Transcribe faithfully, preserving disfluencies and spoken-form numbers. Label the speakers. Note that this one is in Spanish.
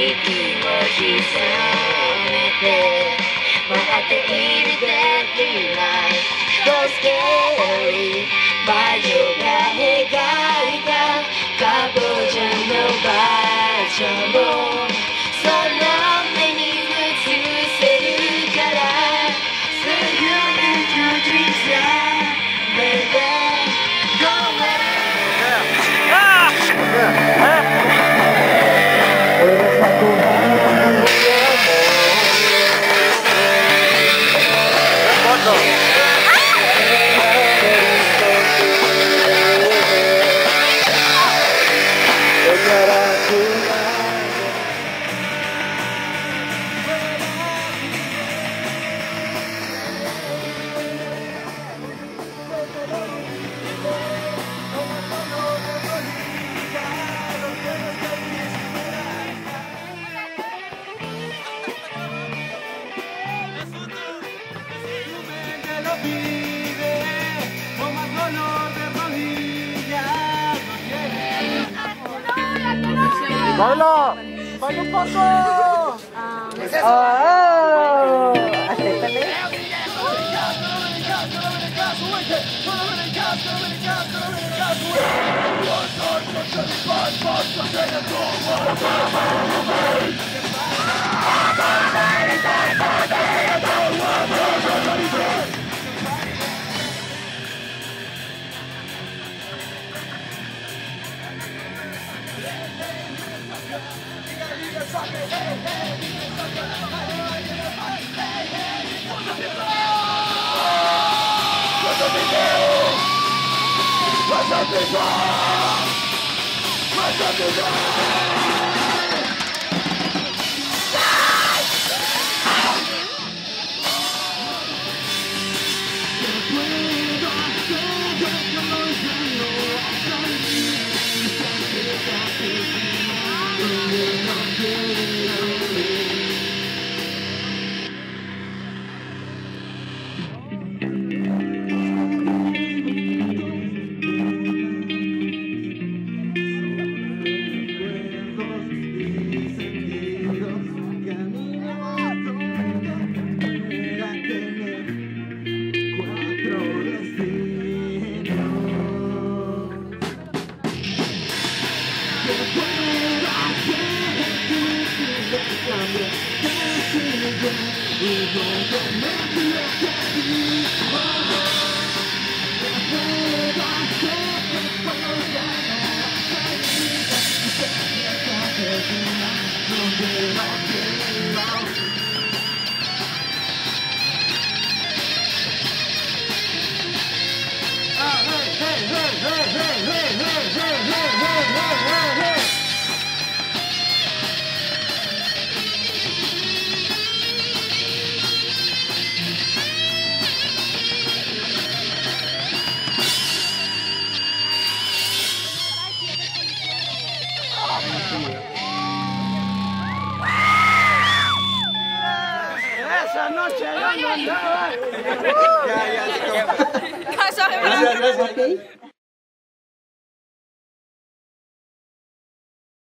Speaker 1: 息を潜めて笑っているできない So scary 魔女が描いたカボチャの場所もその目に映せるから So you need to drink some baby Go away
Speaker 2: Ah! Yeah.
Speaker 3: ¡Baila! ¡Baila un poco! ¡Oh! ¡Acéptame! Esa noche yo no andaba.
Speaker 4: Ya, ya, se acabó.
Speaker 5: Gracias, gracias.